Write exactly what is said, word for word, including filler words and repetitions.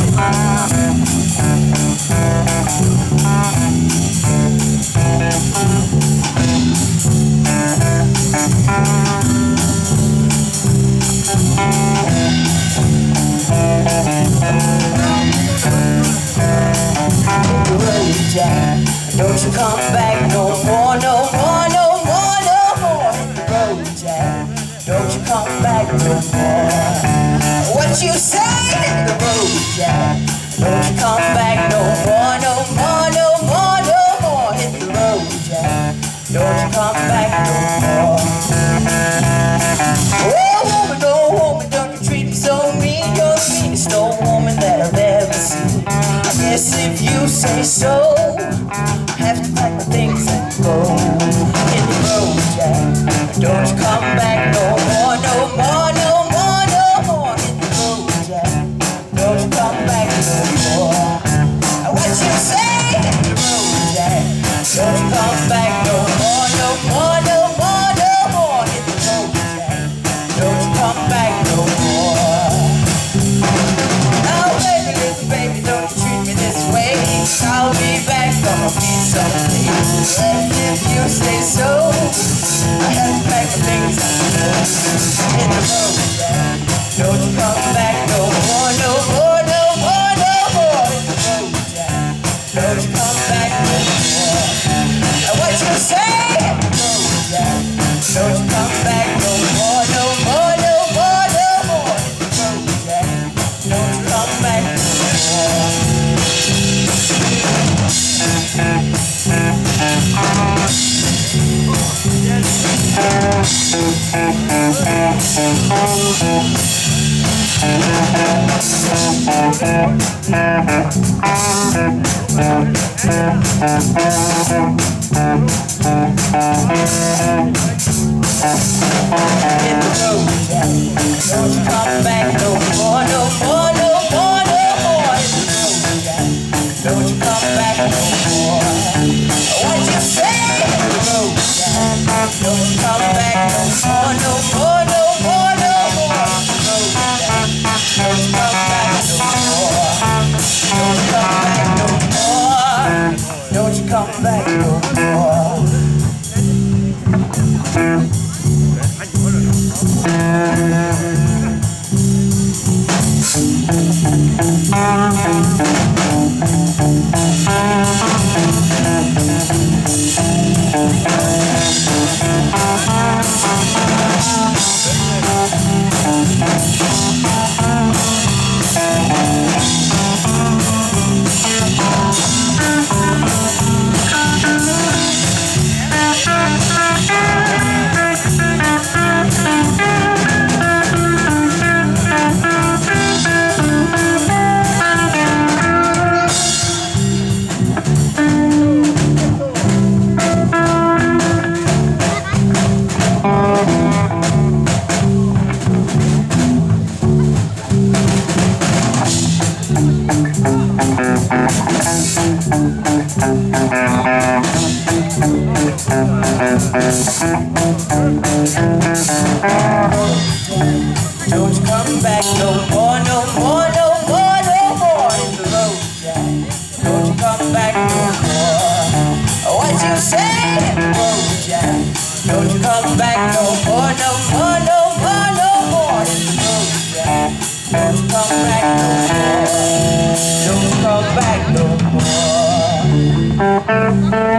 Jack, don't you come back no more, no more, no more, no more. Hit the road, Jack, don't you come back no more. What you say? Hit the road, Jack, don't you come back no more, no more, no more, no more. Hit the road, Jack, don't you come back no more. Oh woman, oh woman, don't you treat me so mean. You're the meanest old woman that I've ever seen. I guess if you say so, I have to pack my things and go. Hit the road, Jack, don't you come back no more, no more, no more, no more. Hit the road, Jack, don't you come back no more. What you say? Hit the road, Jack, don't you come back no more, no more, no more, no more. Hit the road, Jack, don't you come back no more. Now baby, listen baby, don't you treat me this way. I'll be back, gonna be someday. And if you say so, I have to pack my things and go. Hit the road, Jack, don't you come back no more, no more, no more, no more. Hit the road, Jack, don't you come back no more. And what you say? Hit the road, Jack, don't you come back no more, no more, no more, no more. Hit the road, Jack, don't you come back no more. Hit the road, Jack, don't you come back no more, no more, no more, no more. Hit the road, Jack, don't you come back no more. What you say? Hit the road, Jack, don't you come back no more, no more, no more, no more. Hit the road, Jack, don't you come back no more. Don't you come back no more. Don't you come back no more. Don't you come back no more, no more, no more, no more. Hit the road, Jack, don't you come back no more. What you say? Hit the road, Jack, don't you come back no more, no more, no more, no more. Hit the road, Jack, don't you come back no more. Don't you come back no more.